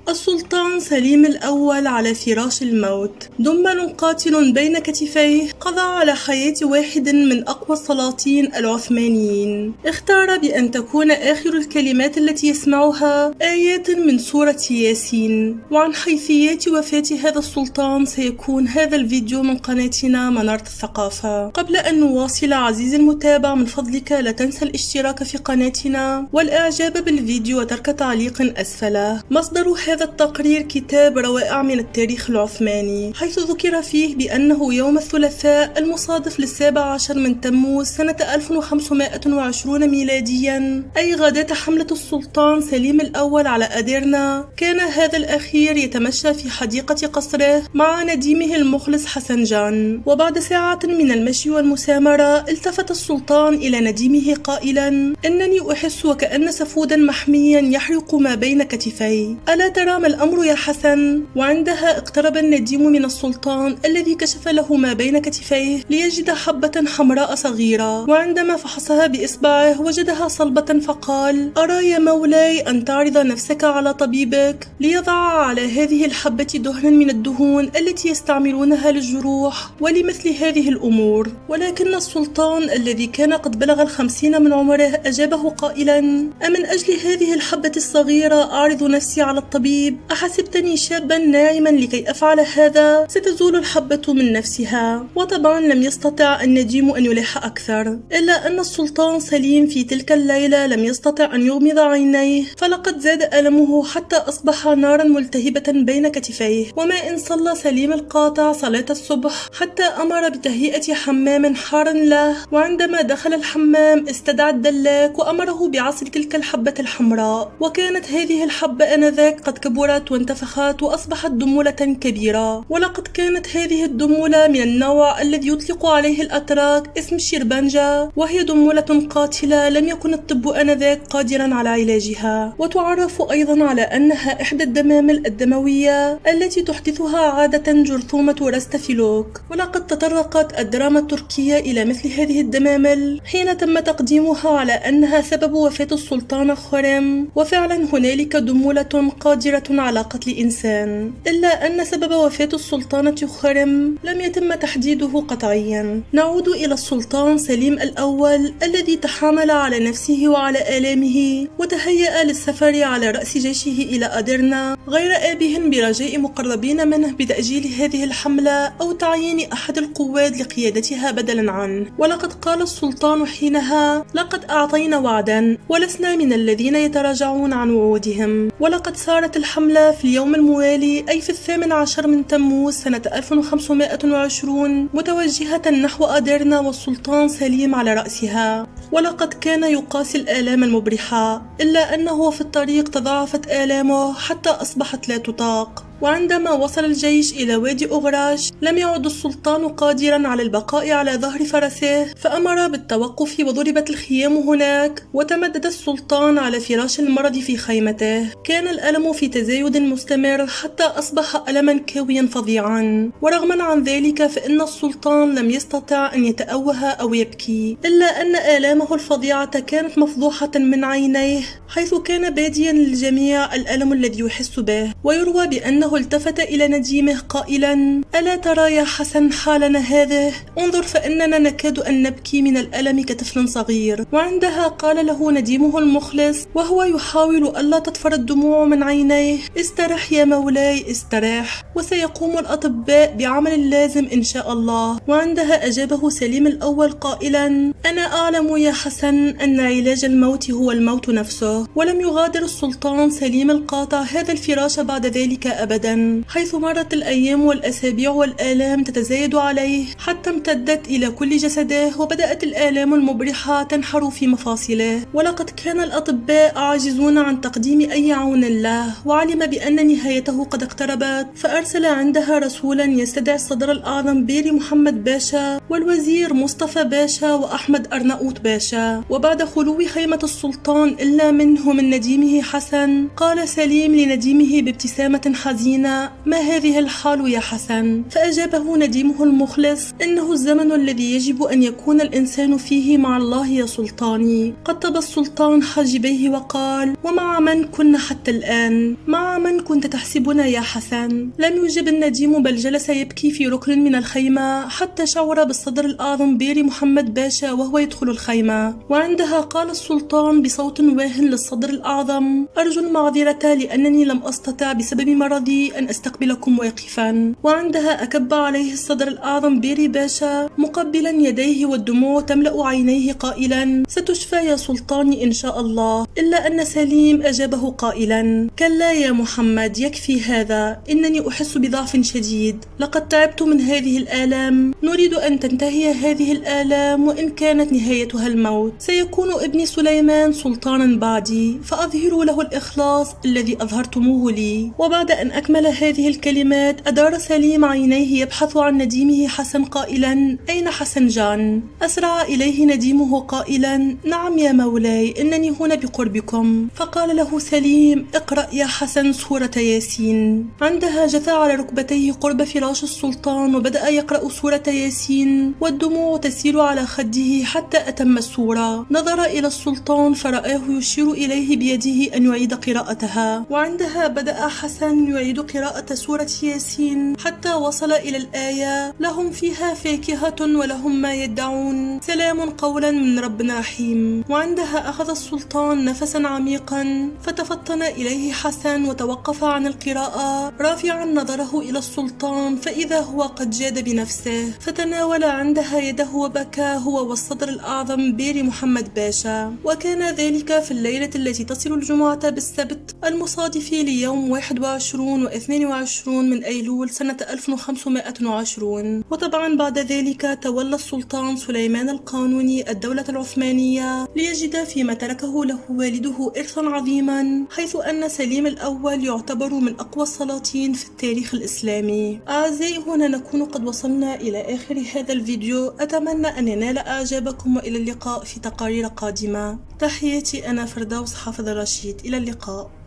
السلطان سليم الأول على فراش الموت. دمل قاتل بين كتفيه قضى على حياة واحد من أقوى السلاطين العثمانيين. اختار بأن تكون آخر الكلمات التي يسمعها آيات من سورة ياسين. وعن حيثيات وفاة هذا السلطان سيكون هذا الفيديو من قناتنا منارة الثقافة. قبل أن نواصل عزيزي المتابع، من فضلك لا تنسى الاشتراك في قناتنا والإعجاب بالفيديو وترك تعليق أسفله. مصدر هذا التقرير كتاب روائع من التاريخ العثماني، حيث ذكر فيه بأنه يوم الثلاثاء المصادف ل17 من تموز سنة 1520 ميلاديا، أي غداة حملة السلطان سليم الأول على أديرنا، كان هذا الأخير يتمشى في حديقة قصره مع نديمه المخلص حسن جان. وبعد ساعة من المشي والمسامرة التفت السلطان إلى نديمه قائلا: إنني أحس وكأن سفودا محميا يحرق ما بين كتفي، ألا ترى ما الأمر يا حسن؟ وعندها اقترب النديم من السلطان الذي كشف له ما بين كتفيه ليجد حبة حمراء صغيرة، وعندما فحصها بإصبعه وجدها صلبة فقال: أرى يا مولاي أن تعرض نفسك على طبيبك ليضع على هذه الحبة دهنا من الدهون التي يستعملونها للجروح ولمثل هذه الأمور. ولكن السلطان الذي كان قد بلغ 50 من عمره أجابه قائلا: أمن أجل هذه الحبة الصغيرة أعرض نفسي على الطبيب؟ أحسبتني شابا ناعما لكي أفعل هذا؟ ستزول الحبة من نفسها. وطبعا لم يستطع النديم أن يلح أكثر، إلا أن السلطان سليم في تلك الليلة لم يستطع أن يغمض عينيه، فلقد زاد ألمه حتى أصبح نارا ملتهبة بين كتفيه. وما إن صلى سليم القاطع صلاة الصبح حتى أمر بتهيئة حمام حار له، وعندما دخل الحمام استدعى الدلاك وأمره بعصر تلك الحبة الحمراء. وكانت هذه الحبة آنذاك قد كبرت وانتفخت وأصبحت دمولة كبيرة، ولقد كانت هذه الدمولة من النوع الذي يطلق عليه الأتراك اسم الشربنجة، وهي دمولة قاتلة لم يكن الطب آنذاك قادرا على علاجها، وتعرف أيضا على أنها إحدى الدمامل الدموية التي تحدثها عادة جرثومة راستافيلوك. ولقد تطرقت الدراما التركية إلى مثل هذه الدمامل حين تم تقديمها على أنها سبب وفاة السلطان خرم، وفعلا هنالك دمولة قادرة على قتل إنسان، إلا أن سبب وفاة السلطانة خرم لم يتم تحديده قطعيا. نعود إلى السلطان سليم الأول الذي تحامل على نفسه وعلى آلامه وتهيأ للسفر على رأس جيشه إلى أديرنا، غير آبه برجاء مقربين منه بتأجيل هذه الحملة أو تعيين أحد القواد لقيادتها بدلا عنه. ولقد قال السلطان حينها: لقد أعطينا وعدا ولسنا من الذين يتراجعون عن وعودهم. ولقد سارت الحملة في اليوم الموالي، أي في 18 من تموز سنة 1520 متوجهة نحو أديرنا والسلطان سليم على رأسها. ولقد كان يقاسي الآلام المبرحة، إلا أنه في الطريق تضاعفت آلامه حتى أصبحت لا تطاق. وعندما وصل الجيش إلى وادي أغراش لم يعد السلطان قادرا على البقاء على ظهر فرسه، فأمر بالتوقف وضربت الخيام هناك، وتمدد السلطان على فراش المرض في خيمته. كان الألم في تزايد مستمر حتى أصبح ألما كاويا فظيعا، ورغما عن ذلك فإن السلطان لم يستطع أن يتأوه أو يبكي، إلا أن آلامه الفظيعة كانت مفضوحة من عينيه، حيث كان باديا للجميع الألم الذي يحس به. ويروى بأنه التفت إلى نديمه قائلا: ألا ترى يا حسن حالنا هذه؟ انظر فإننا نكاد أن نبكي من الألم كطفل صغير. وعندها قال له نديمه المخلص وهو يحاول ألا تطفر الدموع من عينيه: استرح يا مولاي استرح، وسيقوم الأطباء بعمل لازم إن شاء الله. وعندها أجابه سليم الأول قائلا: أنا أعلم يا حسن أن علاج الموت هو الموت نفسه. ولم يغادر السلطان سليم القاطع هذا الفراش بعد ذلك أبدا، حيث مرت الأيام والأسابيع والآلام تتزايد عليه حتى امتدت إلى كل جسده، وبدأت الآلام المبرحة تنحر في مفاصله. ولقد كان الأطباء عاجزون عن تقديم أي عون له، وعلم بأن نهايته قد اقتربت، فأرسل عندها رسولا يستدعي الصدر الأعظم بيري محمد باشا والوزير مصطفى باشا وأحمد أرناؤوط باشا. وبعد خلو خيمة السلطان إلا منه من نديمه حسن، قال سليم لنديمه بابتسامة حزينة: حزينة: ما هذه الحال يا حسن؟ فأجابه نديمه المخلص: إنه الزمن الذي يجب أن يكون الإنسان فيه مع الله يا سلطاني. قطب السلطان حاجبيه وقال: ومع من كنا حتى الآن؟ مع من كنت تحسبنا يا حسن؟ لم يجب النديم، بل جلس يبكي في ركن من الخيمة حتى شعر بالصدر الأعظم بيري محمد باشا وهو يدخل الخيمة. وعندها قال السلطان بصوت واهٍ للصدر الأعظم: أرجو المعذرة لأنني لم أستطع بسبب مرضي أن أستقبلكم واقفا. وعندها أكب عليه الصدر الأعظم بيري باشا مقبلا يديه والدموع تملأ عينيه قائلا: ستشفى يا سلطاني إن شاء الله. إلا أن سليم أجابه قائلا: كلا يا محمد، يكفي هذا، إنني أحس بضعف شديد، لقد تعبت من هذه الآلام، نريد أن تنتهي هذه الآلام وإن كانت نهايتها الموت. سيكون ابني سليمان سلطانا بعدي، فأظهر له الإخلاص الذي أظهرتموه لي. وبعد أن أكمل هذه الكلمات أدار سليم عينيه يبحث عن نديمه حسن قائلا: أين حسن جان؟ أسرع إليه نديمه قائلا: نعم يا مولاي، إنني هنا بقربكم. فقال له سليم: اقرأ يا حسن سورة ياسين. عندها جثى على ركبتيه قرب فراش السلطان وبدأ يقرأ سورة ياسين والدموع تسيل على خده حتى أتم السورة. نظر إلى السلطان فرآه يشير إليه بيده أن يعيد قراءتها. وعندها بدأ حسن يعيد قراءة سورة ياسين حتى وصل إلى الآية: لهم فيها فاكهة ولهم ما يدعون، سلام قولا من رب رحيم. وعندها أخذ السلطان نفسا عميقا فتفطن إليه حسن وتوقف عن القراءة رافعا نظره إلى السلطان، فإذا هو قد جاد بنفسه، فتناول عندها يده وبكى هو والصدر الأعظم بيري محمد باشا. وكان ذلك في الليلة التي تصل الجمعة بالسبت المصادف ليوم 21 و22 من أيلول سنة 1520. وطبعا بعد ذلك تولى السلطان سليمان القانوني الدولة العثمانية ليجد فيما تركه له والده إرثا عظيما، حيث أن سليم الأول يعتبر من أقوى السلاطين في التاريخ الإسلامي. أعزائي، هنا نكون قد وصلنا إلى آخر هذا الفيديو، أتمنى أن ينال إعجابكم وإلى اللقاء في تقارير قادمة. تحياتي، أنا فردوس حافظ الرشيد، إلى اللقاء.